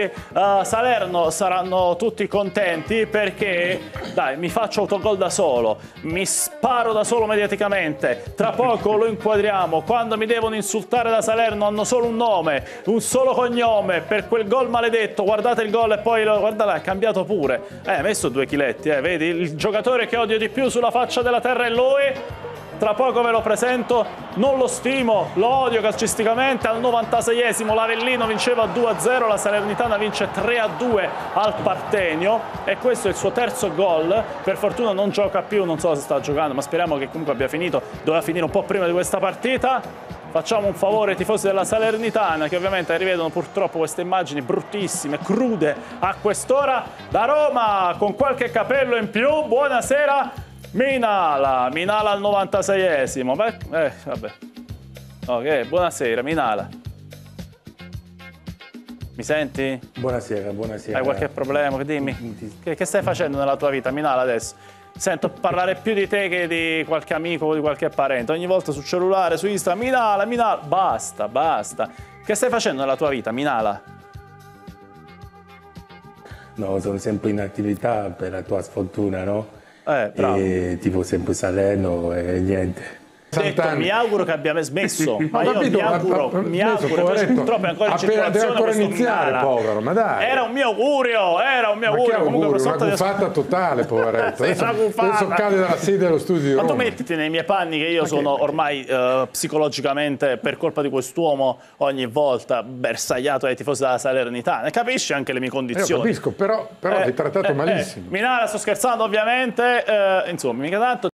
Salerno saranno tutti contenti perché dai, mi faccio autogol da solo, mi sparo da solo mediaticamente, tra poco lo inquadriamo, quando mi devono insultare da Salerno hanno solo un nome, un solo cognome per quel gol maledetto, guardate il gol e poi guarda là, è cambiato pure, ha messo 2 chiletti, vedi, il giocatore che odio di più sulla faccia della terra è lui. Tra poco ve lo presento, non lo stimo, lo odio calcisticamente. Al 96esimo l'Avellino vinceva 2-0, la Salernitana vince 3-2 al Partenio e questo è il suo terzo gol. Per fortuna non gioca più, non so se sta giocando, ma speriamo che comunque abbia finito. Doveva finire un po' prima di questa partita. Facciamo un favore ai tifosi della Salernitana che ovviamente rivedono purtroppo queste immagini bruttissime, crude a quest'ora. Da Roma con qualche capello in più, buonasera. Minala al 96esimo. Vabbè. Ok, buonasera, Minala. Mi senti? Buonasera. Hai qualche problema? Dimmi. Che stai facendo nella tua vita, Minala, adesso? Sento parlare più di te che di qualche amico o di qualche parente. Ogni volta sul cellulare, su Instagram, Minala. Basta. Che stai facendo nella tua vita, Minala? No, sono sempre in attività per la tua sfortuna, no? Bravo. E tipo sempre Salerno e niente. Detto, mi auguro che abbia smesso, ma io capito, mi auguro, purtroppo è ancora in circolazione. Deve ancora questo iniziare, Minala. povero, ma dai. Era un mio augurio. Comunque una guffata totale, poveretto. Adesso cade dalla sede dello studio di Ma Roma. tu mettiti nei miei panni che io sono ormai psicologicamente, per colpa di quest'uomo, ogni volta bersagliato ai tifosi della Salernitana. Capisci anche le mie condizioni? Io capisco, però hai trattato malissimo. Minala, sto scherzando ovviamente, insomma, mica tanto.